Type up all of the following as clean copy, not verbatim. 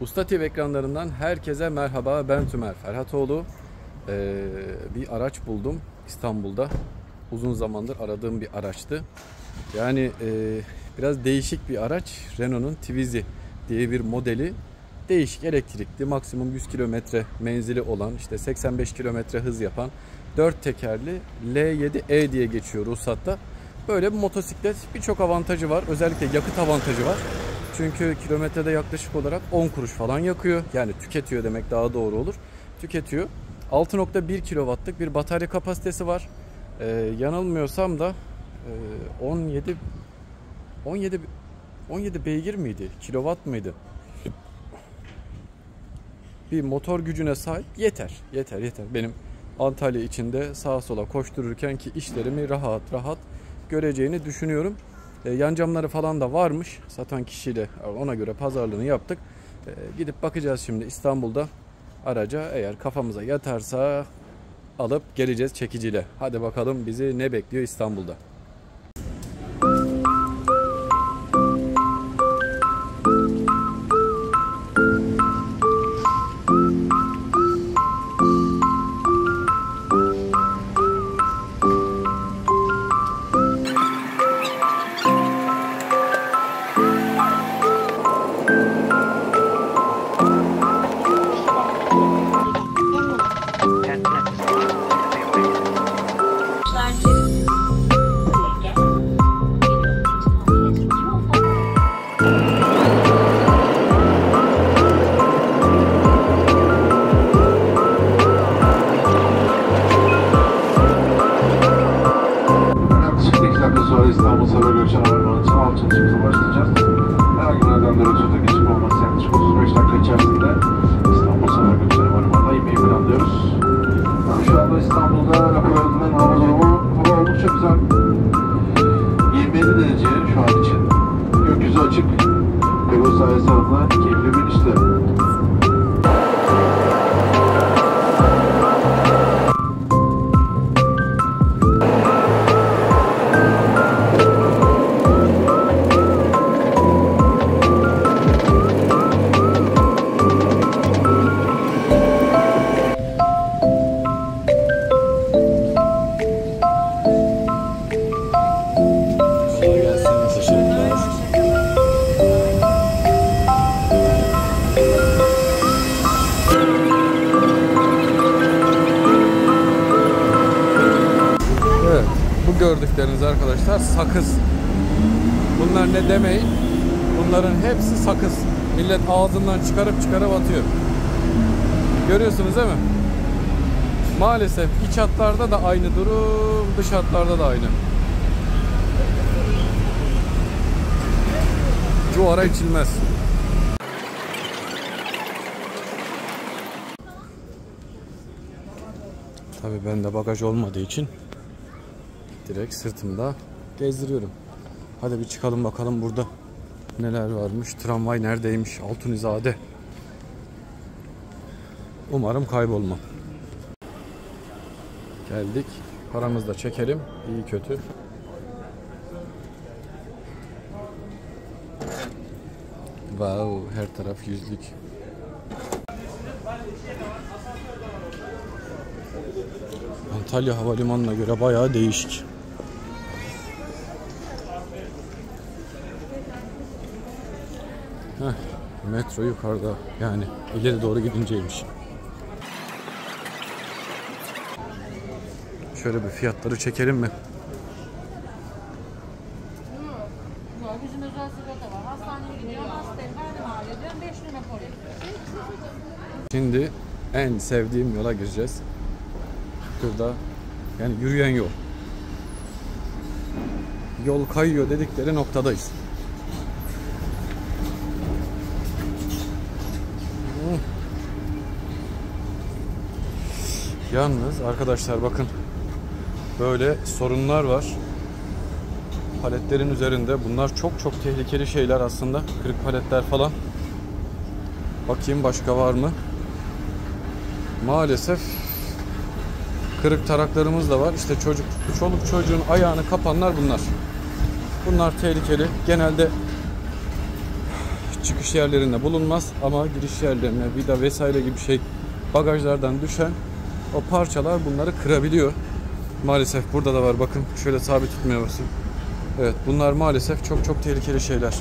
Usta TV ekranlarından herkese merhaba. Ben Tümer Ferhatoğlu. Bir araç buldum İstanbul'da. Uzun zamandır aradığım bir araçtı. Yani biraz değişik bir araç. Renault'un Twizy diye bir modeli. Değişik, elektrikli, maksimum 100 kilometre menzili olan, işte 85 kilometre hız yapan 4 tekerli L7E diye geçiyor ruhsatta. Böyle bir motosiklet, birçok avantajı var. Özellikle yakıt avantajı var. Çünkü kilometrede yaklaşık olarak 10 kuruş falan yakıyor. Yani tüketiyor demek daha doğru olur. Tüketiyor. 6.1 kW'lık bir batarya kapasitesi var. Yanılmıyorsam da 17 beygir miydi? Kilowatt mıydı? Bir motor gücüne sahip. Yeter. Benim Antalya içinde sağa sola koştururken ki işlerimi rahat göreceğini düşünüyorum. Yan camları falan da varmış. Satan kişiyle ona göre pazarlığını yaptık. Gidip bakacağız şimdi İstanbul'da araca, eğer kafamıza yatarsa alıp geleceğiz çekiciyle. Hadi bakalım bizi ne bekliyor İstanbul'da. İstanbul Sabiha Gökçen Havalimanı için alt çalışımıza başlayacağız. Herhangi bir nedenden ötürü geçip olması yaklaşık 35 dakika içerisinde İstanbul Sabiha Gökçen Havalimanı'na inmeyi planlıyoruz. Şu anda İstanbul'da rapor edilen hava durumu oldukça güzel. 27 derece şu an için. Gökyüzü açık. Pegasus sahil tarafına keyifli bir işte. Gördükleriniz arkadaşlar sakız. Bunlar ne demeyin. Bunların hepsi sakız. Millet ağzından çıkarıp atıyor. Görüyorsunuz değil mi? Maalesef iç hatlarda da aynı durum, dış hatlarda da aynı. Cuvara içilmez. Tabii bende bagaj olmadığı için direkt sırtımda gezdiriyorum. Hadi bir çıkalım bakalım burada neler varmış. Tramvay neredeymiş? Altunizade. Umarım kaybolmam. Geldik. Paramızı da çekelim. İyi kötü. Wow, her taraf yüzlük. Antalya Havalimanı'na göre bayağı değişik. Metro yukarıda, yani ileri doğru gidince,ymiş. Şöyle bir fiyatları çekelim mi? Bizim özel sigorta var. Hastaneye gidiyorum, hastayım, karnım ağrıyor diyorum, 5 lira koyuyor. Şimdi en sevdiğim yola gireceğiz. Şurada yani yürüyen yol. Yol kayıyor dedikleri noktadayız. Yalnız arkadaşlar bakın, böyle sorunlar var paletlerin üzerinde. Bunlar çok tehlikeli şeyler aslında. Kırık paletler falan. Bakayım başka var mı? Maalesef kırık taraklarımız da var. İşte çoluk çocuğun ayağını kapanlar bunlar. Bunlar tehlikeli. Genelde çıkış yerlerinde bulunmaz ama giriş yerlerine vida vesaire gibi şey bagajlardan düşen o parçalar bunları kırabiliyor. Maalesef burada da var, bakın şöyle sabit tutmuyorsun. Evet, bunlar maalesef çok çok tehlikeli şeyler.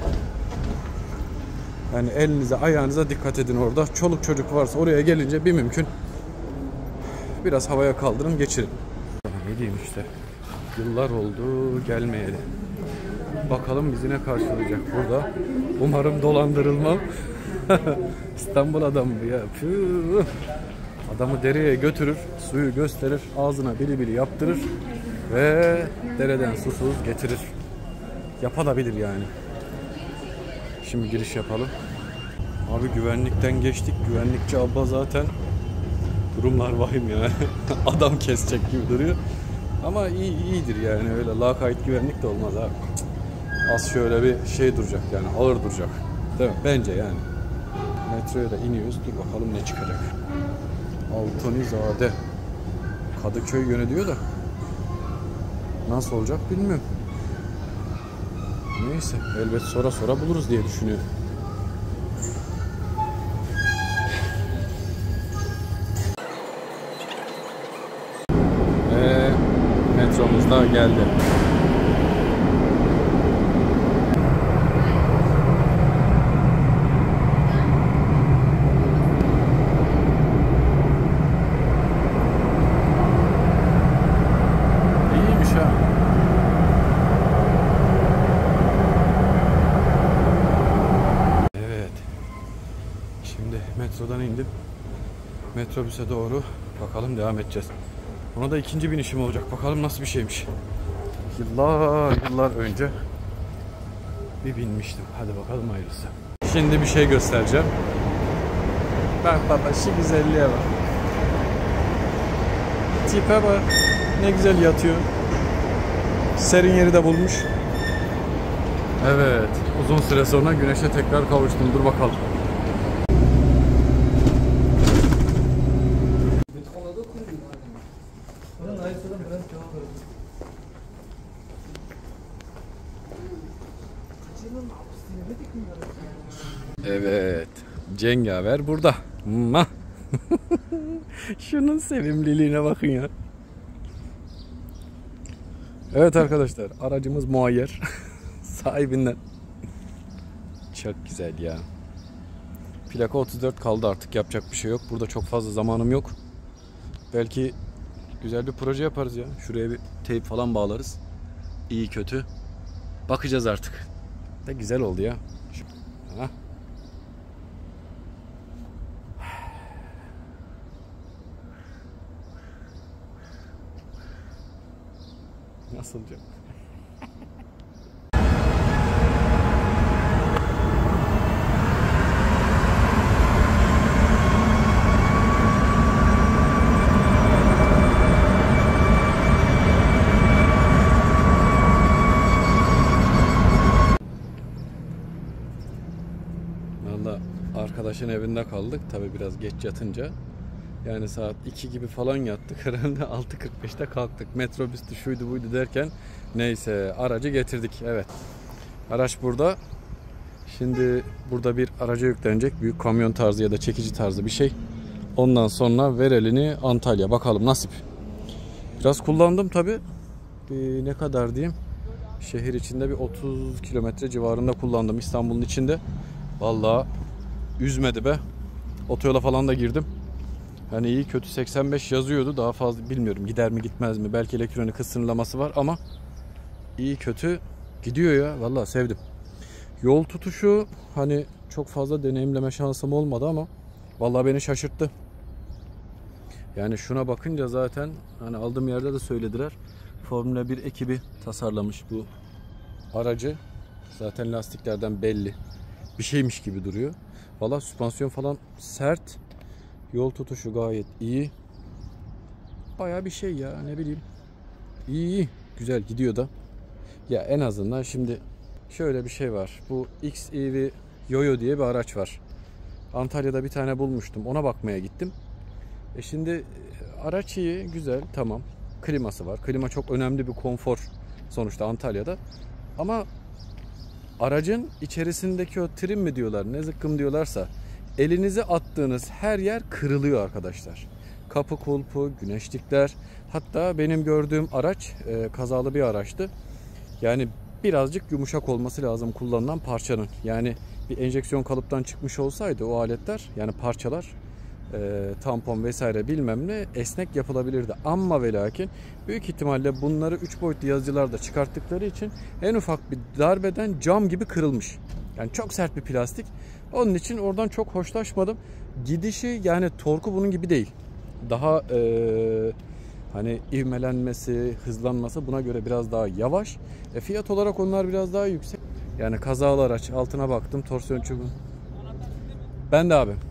Yani elinize ayağınıza dikkat edin orada. Çoluk çocuk varsa oraya gelince bir mümkün biraz havaya kaldırın geçirin. Ne diyeyim işte, yıllar oldu gelmeyeli. Bakalım bizi ne karşılayacak burada. Umarım dolandırılmam. İstanbul adamı ya. Püh. Adamı dereye götürür, suyu gösterir, ağzına bili bili yaptırır ve dereden susuz getirir. Yapabilir yani. Şimdi giriş yapalım. Abi güvenlikten geçtik. Güvenlikçi abla zaten durumlar vahim yani. Adam kesecek gibi duruyor. Ama iyidir yani, öyle lakayt güvenlik de olmaz abi. Az şöyle bir şey duracak yani, ağır duracak. Değil mi? Bence yani. Metroya da iniyoruz. Dur bakalım ne çıkacak. Altonizade. Kadıköy yönü diyor da nasıl olacak bilmiyorum. Neyse, elbet sonra buluruz diye düşünüyorum. Metromuz da geldi. İyiymiş ha. Evet. Şimdi metrodan indim. Metrobüse doğru bakalım devam edeceğiz. Ona da ikinci binişim olacak. Bakalım nasıl bir şeymiş. Yıllar önce bir binmiştim. Hadi bakalım hayırlısı. Şimdi bir şey göstereceğim. Bak baba, şu güzelliğe bak. Tipe bak. Ne güzel yatıyor. Serin yeri de bulmuş. Evet. Uzun süre sonra güneşe tekrar kavuştum. Dur bakalım. Evet. Cengaver burada. Şunun sevimliliğine bakın ya. Evet arkadaşlar, aracımız muayyer. Sahibinden. Çok güzel ya. Plaka 34 kaldı, artık yapacak bir şey yok. Burada çok fazla zamanım yok. Belki güzel bir proje yaparız ya. Şuraya bir teyp falan bağlarız. İyi kötü. Bakacağız artık. De güzel oldu ya. Ha. Nasıl olacak? Valla arkadaşın evinde kaldık. Tabi biraz geç yatınca. Yani saat 2 gibi falan yattık. Herhalde 6.45'te kalktık. Metrobüstü şuydu buydu derken neyse aracı getirdik. Evet. Araç burada. Şimdi burada bir araca yüklenecek. Büyük kamyon tarzı ya da çekici tarzı bir şey. Ondan sonra Verelini Antalya. Bakalım nasip. Biraz kullandım tabi. Ne kadar diyeyim. Şehir içinde bir 30 kilometre civarında kullandım. İstanbul'un içinde. Vallahi üzmedi be. Otoyola falan da girdim. Yani iyi kötü 85 yazıyordu. Daha fazla bilmiyorum. Gider mi gitmez mi? Belki elektronik hız sınırlaması var ama iyi kötü gidiyor ya. Vallahi sevdim. Yol tutuşu hani çok fazla deneyimleme şansım olmadı ama vallahi beni şaşırttı. Yani şuna bakınca zaten hani aldığım yerde de söylediler. Formula 1 ekibi tasarlamış bu aracı. Zaten lastiklerden belli. Bir şeymiş gibi duruyor. Vallahi süspansiyon falan sert. Yol tutuşu gayet iyi. Bayağı bir şey ya, ne bileyim. İyi, güzel gidiyor da. Ya en azından şimdi şöyle bir şey var. Bu XEV Yoyo diye bir araç var. Antalya'da bir tane bulmuştum. Ona bakmaya gittim. Şimdi araç iyi, güzel, tamam. Kliması var. Klima çok önemli bir konfor sonuçta Antalya'da. Ama aracın içerisindeki o trim mi diyorlar, ne zıkkım diyorlarsa, elinizi attığınız her yer kırılıyor arkadaşlar. Kapı kulpu, güneşlikler, hatta benim gördüğüm araç kazalı bir araçtı. Yani birazcık yumuşak olması lazım kullanılan parçanın. Yani bir enjeksiyon kalıptan çıkmış olsaydı o aletler, yani parçalar, tampon vesaire bilmem ne, esnek yapılabilirdi. Ama ve lakin büyük ihtimalle bunları 3 boyutlu yazıcılarda çıkarttıkları için en ufak bir darbeden cam gibi kırılmış. Yani çok sert bir plastik. Onun için oradan çok hoşlaşmadım. Gidişi, yani torku bunun gibi değil. Daha hani ivmelenmesi, hızlanması buna göre biraz daha yavaş. Fiyat olarak onlar biraz daha yüksek. Yani kazalı araç, altına baktım, torsiyon çubuğu. Ben de abi.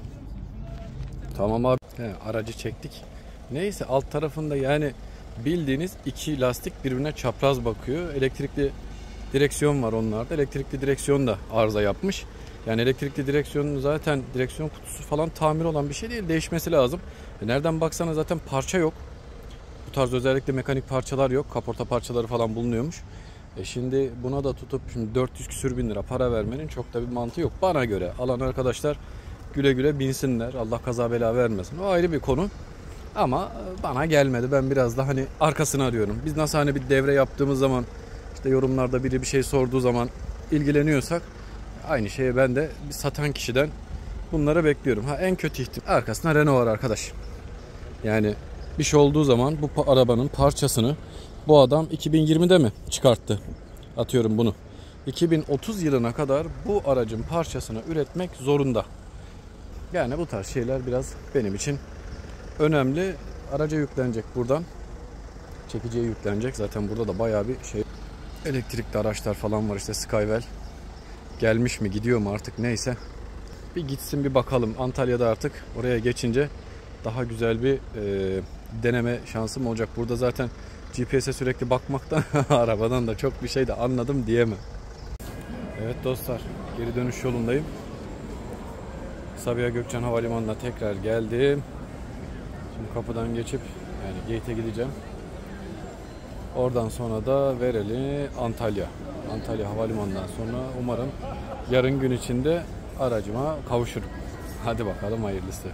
Tamam abi. Aracı çektik. Neyse, alt tarafında yani bildiğiniz iki lastik birbirine çapraz bakıyor. Elektrikli direksiyon var onlarda. Elektrikli direksiyon da arıza yapmış. Yani elektrikli direksiyonun zaten direksiyon kutusu falan tamir olan bir şey değil. Değişmesi lazım. Nereden baksana zaten parça yok. Bu tarz özellikle mekanik parçalar yok. Kaporta parçaları falan bulunuyormuş. Şimdi buna da tutup şimdi 400 küsür bin lira para vermenin çok da bir mantığı yok. Bana göre alan arkadaşlar güle güle binsinler. Allah kaza bela vermesin. O ayrı bir konu. Ama bana gelmedi. Ben biraz da hani arkasını arıyorum. Biz nasıl hani bir devre yaptığımız zaman, işte yorumlarda biri bir şey sorduğu zaman ilgileniyorsak, aynı şeye ben de bir satan kişiden bunları bekliyorum. En kötü ihtimal arkasında Renault var arkadaş. Yani bir şey olduğu zaman bu arabanın parçasını bu adam 2020'de mi çıkarttı? Atıyorum bunu. 2030 yılına kadar bu aracın parçasını üretmek zorunda. Yani bu tarz şeyler biraz benim için önemli. Araca yüklenecek buradan. Çekiciye yüklenecek. Zaten burada da bayağı bir şey. Elektrikli araçlar falan var, işte Skywell. Gelmiş mi, gidiyor mu artık, neyse. Bir gitsin bir bakalım. Antalya'da artık oraya geçince daha güzel bir deneme şansım olacak. Burada zaten GPS'e sürekli bakmaktan arabadan da çok bir şey de anladım diyemem. Evet dostlar, geri dönüş yolundayım. Sabiha Gökçen Havalimanı'na tekrar geldim. Şimdi kapıdan geçip yani gate'e gideceğim. Oradan sonra da Vereli Antalya. Antalya Havalimanı'ndan sonra umarım yarın gün içinde aracıma kavuşurum. Hadi bakalım, hayırlısı.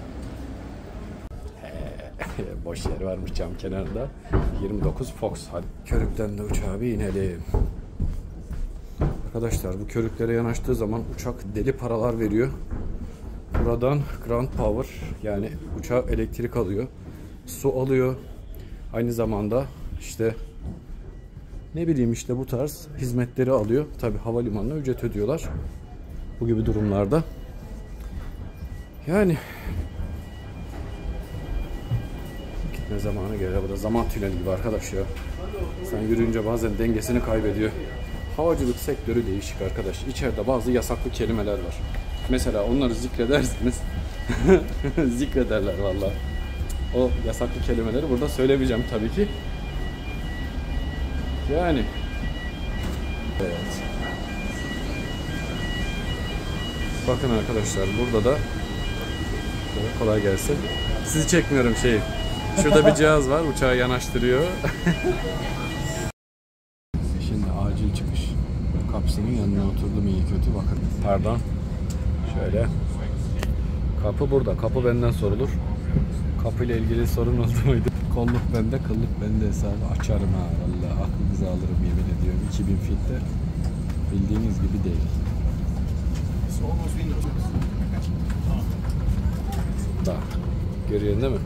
Boş yer varmış cam kenarında. 29 Fox. Hadi körükten de uçağa bir inelim. Arkadaşlar bu körüklere yanaştığı zaman uçak deli paralar veriyor. Buradan ground power, yani uçağa elektrik alıyor. Su alıyor. Aynı zamanda işte ne bileyim işte bu tarz hizmetleri alıyor. Tabi havalimanına ücret ödüyorlar. Bu gibi durumlarda. Yani gitme zamanı geliyor. Bu da zaman tüneli gibi arkadaş ya. Sen yürüyünce bazen dengesini kaybediyor. Havacılık sektörü değişik arkadaş. İçeride bazı yasaklı kelimeler var. Mesela onları zikrederseniz zikrederler vallahi. O yasaklı kelimeleri burada söylemeyeceğim tabii ki. Yani evet. Bakın arkadaşlar, burada da kolay gelsin. Sizi çekmiyorum şeyi. Şurada bir cihaz var, uçağı yanaştırıyor. Şimdi acil çıkış. Kapısının yanına oturdum iyi kötü, bakın. Pardon. Şöyle. Kapı burada. Kapı benden sorulur. Kapıyla ilgili sorun oldu muydu? Kolluk bende, kıllık bende hesabı açarım ha. Vallahi aklınızı alırım, yemin ediyorum. 2000 fitte bildiğiniz gibi değil. Da. Görüyorsun değil mi?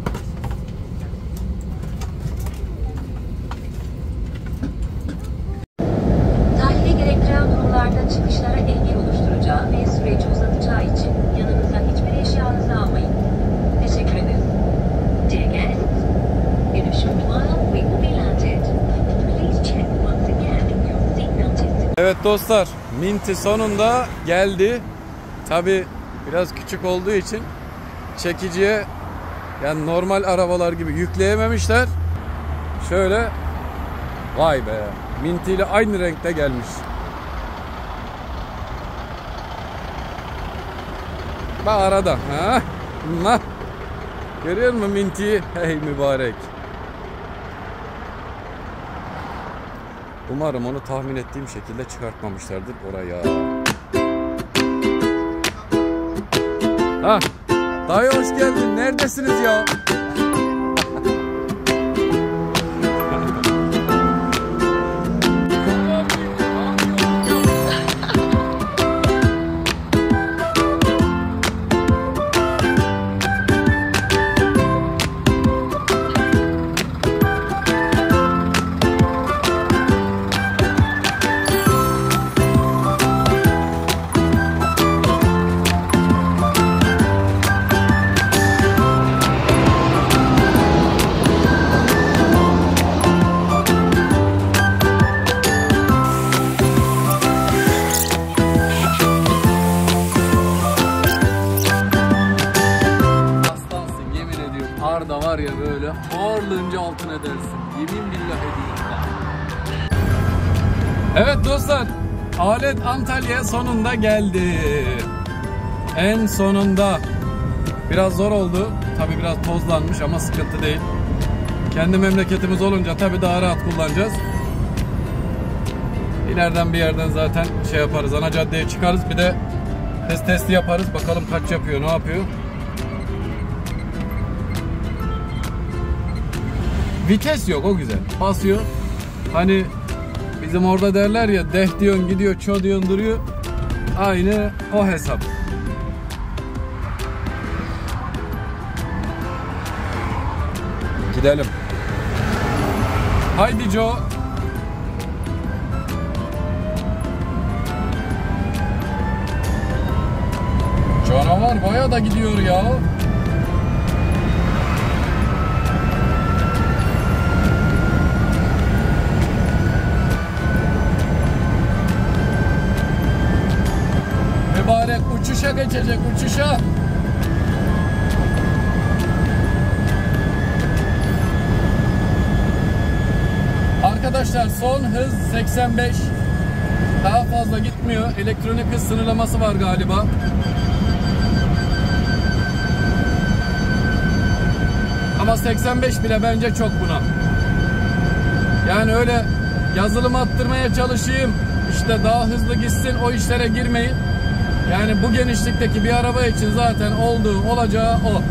Tahliye gerektiren durumlarda çıkışlara engel oluşturacağı ve süreci uzatacağı için yanınıza hiçbir eşyanızı almayın. Teşekkür ederiz. Dear guests, in a short while we will be landed. Please check once again your seatbelt is... Evet dostlar, Minti sonunda geldi. Tabi biraz küçük olduğu için çekiciye, yani normal arabalar gibi yükleyememişler. Şöyle, vay be, Minti ile aynı renkte gelmiş. Bak arada, ha? Görüyor musun Minti'yi? Hey mübarek. Umarım onu tahmin ettiğim şekilde çıkartmamışlardır oraya. Ha, dayı hoş geldin. Neredesiniz ya? Arda var ya böyle ağırlığınca altın edersin. Yemin billah ediyorum. Evet dostlar, alet Antalya'ya sonunda geldi. En sonunda. Biraz zor oldu. Tabi biraz tozlanmış ama sıkıntı değil. Kendi memleketimiz olunca tabi daha rahat kullanacağız. İleriden bir yerden zaten şey yaparız. Ana caddeye çıkarız. Bir de hız testi yaparız. Bakalım kaç yapıyor, ne yapıyor. Vites yok, o güzel. Basıyor. Hani bizim orada derler ya, deh diyorsun gidiyor, ço diyorsun duruyor. Aynı o hesap. Gidelim. Haydi Joe. Canavar bayağı da gidiyor ya. Mübarek uçuşa geçecek, uçuşa. Arkadaşlar son hız 85. Daha fazla gitmiyor. Elektronik hız sınırlaması var galiba. Ama 85 bile bence çok buna. Yani öyle yazılım attırmaya çalışayım, işte daha hızlı gitsin, o işlere girmeyin. Yani bu genişlikteki bir araba için zaten olduğu, olacağı o.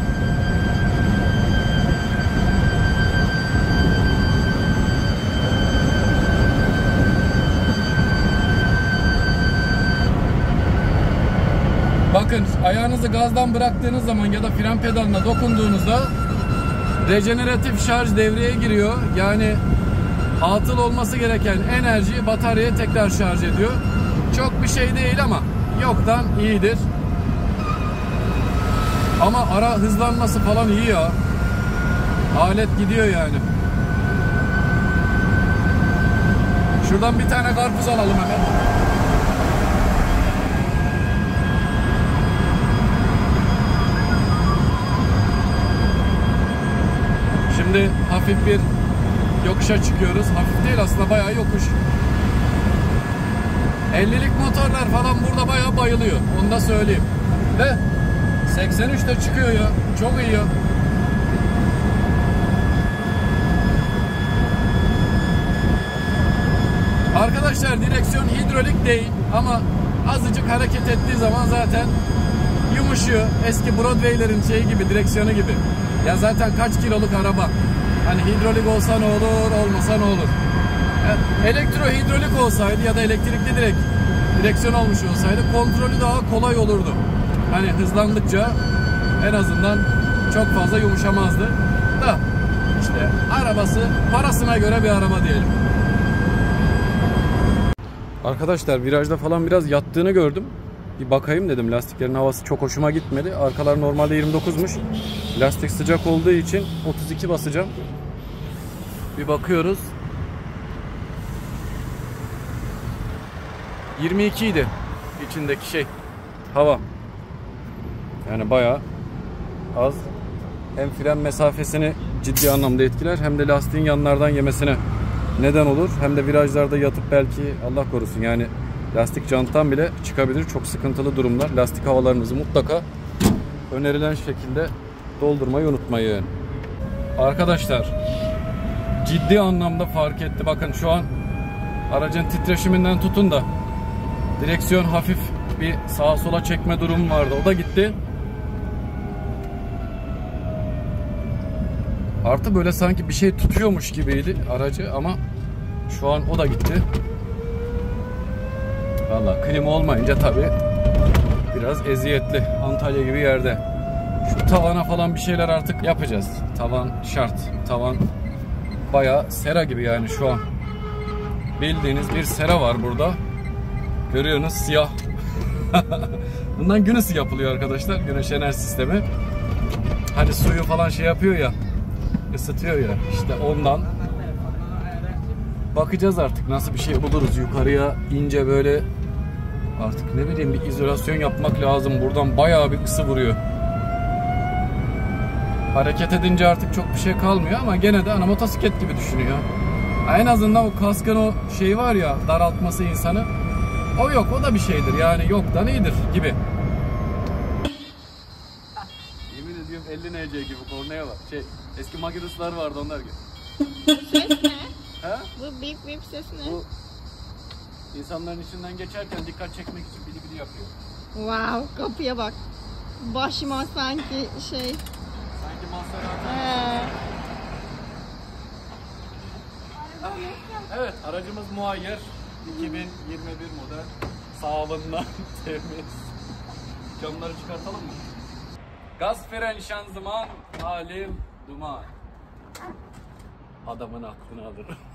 Bakın, ayağınızı gazdan bıraktığınız zaman ya da fren pedalına dokunduğunuzda rejeneratif şarj devreye giriyor. Yani atıl olması gereken enerjiyi bataryaya tekrar şarj ediyor. Çok bir şey değil ama yoktan iyidir. Ama ara hızlanması falan iyi ya. Alet gidiyor yani. Şuradan bir tane karpuz alalım hemen. Şimdi hafif bir yokuşa çıkıyoruz. Hafif değil aslında, bayağı yokuş. 50'lik motorlar falan burada bayağı bayılıyor. Onu da söyleyeyim. Ve 83 de çıkıyor ya. Çok iyi ya. Arkadaşlar direksiyon hidrolik değil ama azıcık hareket ettiği zaman zaten yumuşuyor. Eski Broadway'lerin şeyi gibi, direksiyonu gibi. Ya zaten kaç kiloluk araba. Hani hidrolik olsa ne olur, olmasa ne olur. Elektro hidrolik olsaydı ya da elektrikli direksiyon olmuş olsaydı kontrolü daha kolay olurdu. Hani hızlandıkça en azından çok fazla yumuşamazdı. Da işte arabası parasına göre bir araba diyelim. Arkadaşlar virajda falan biraz yattığını gördüm. Bir bakayım dedim, lastiklerin havası çok hoşuma gitmedi. Arkalar normalde 29'muş. Lastik sıcak olduğu için 32 basacağım. Bir bakıyoruz. 22 idi içindeki şey, hava. Yani bayağı az. Hem fren mesafesini ciddi anlamda etkiler, hem de lastiğin yanlardan yemesine neden olur. Hem de virajlarda yatıp belki Allah korusun yani lastik janttan bile çıkabilir. Çok sıkıntılı durumlar. Lastik havalarınızı mutlaka önerilen şekilde doldurmayı unutmayın. Arkadaşlar ciddi anlamda fark etti. Bakın şu an Aracın titreşiminden tutun da direksiyon hafif bir sağa sola çekme durumu vardı. O da gitti. Artı böyle sanki bir şey tutuyormuş gibiydi aracı ama şu an o da gitti. Vallahi klima olmayınca tabii biraz eziyetli. Antalya gibi yerde. Şu tavana falan bir şeyler artık yapacağız. Tavan şart. Tavan bayağı sera gibi yani şu an. Bildiğiniz bir sera var burada. Görüyorsunuz, siyah. Bundan gün ısı yapılıyor arkadaşlar. Güneş enerji sistemi. Hani suyu falan şey yapıyor ya, ısıtıyor ya. İşte ondan. Bakacağız artık nasıl bir şey buluruz. Yukarıya ince böyle artık ne bileyim bir izolasyon yapmak lazım. Buradan bayağı bir ısı vuruyor. Hareket edince artık çok bir şey kalmıyor ama gene de ana motosiklet gibi düşünüyor. En azından o kaskın o şeyi var ya, daraltması insanı. O yok, o da bir şeydir yani, yoktan iyidir gibi. Yemin ediyorum 50 NC gibi kornaya bak. Eski Magirus'lar vardı, onlar gibi. Ses ne? He? Bu bip bip ses ne? Bu insanların içinden geçerken dikkat çekmek için bili bili yapıyor. Wow, kapıya bak. Başıma sanki şey. Sanki Maserati. Evet, aracımız muayyer. 2021 model. Sağlığından temiz. Camları çıkartalım mı? Gaz, fren, şanzıman, halim, duman. Adamın aklını alır.